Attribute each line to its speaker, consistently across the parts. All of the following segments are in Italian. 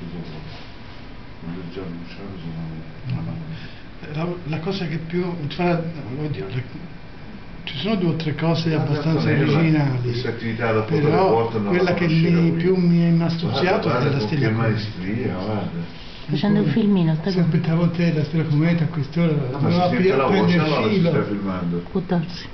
Speaker 1: quando è già bruciato
Speaker 2: La cosa che più fa, oddio, ci sono 2 o 3 cose abbastanza originali, però quella che più mi è rimasto è la stella
Speaker 1: maestria, guarda.
Speaker 3: Facendo un filmino, sta
Speaker 2: si aspettavo te la stella cometa a quest'ora,
Speaker 1: ma si sente la voce, allora si sta filmando.
Speaker 3: Può darsi.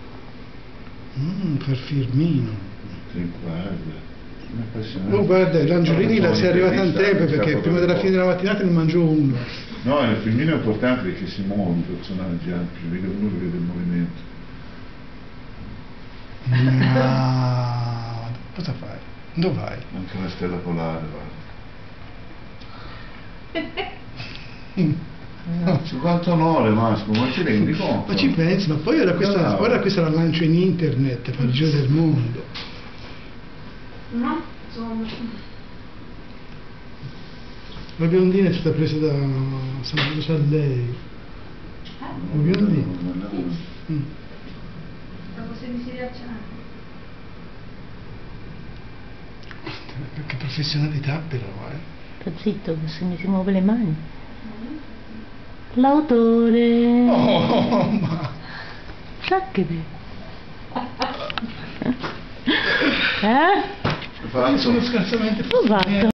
Speaker 2: Per filmino.
Speaker 1: Sì, guarda.
Speaker 2: Oh, guarda, l'Angiolini la si è arrivata in tempo perché prima della fine della mattinata ne mangio uno.
Speaker 1: No, il filmino è importante perché si muovono i personaggi anche, uno vede il movimento.
Speaker 2: No, cosa fai? Dove vai?
Speaker 1: Anche la stella polare, guarda. 59 Massimo, ma ci rendi conto?
Speaker 2: Ma ci pensi, ma poi ora questa la lancio in internet per il giro del mondo.
Speaker 4: No, insomma.
Speaker 2: La biondina è stata presa da Salvatore a lei. La biondina.
Speaker 4: Dopo se mi si riaccia.
Speaker 2: Che professionalità però,
Speaker 3: Sta zitto, che se mi si muove le mani. L'autore.
Speaker 2: Oh, ma...
Speaker 3: Sacchete.
Speaker 2: Io sono scarsamente
Speaker 3: Fatto.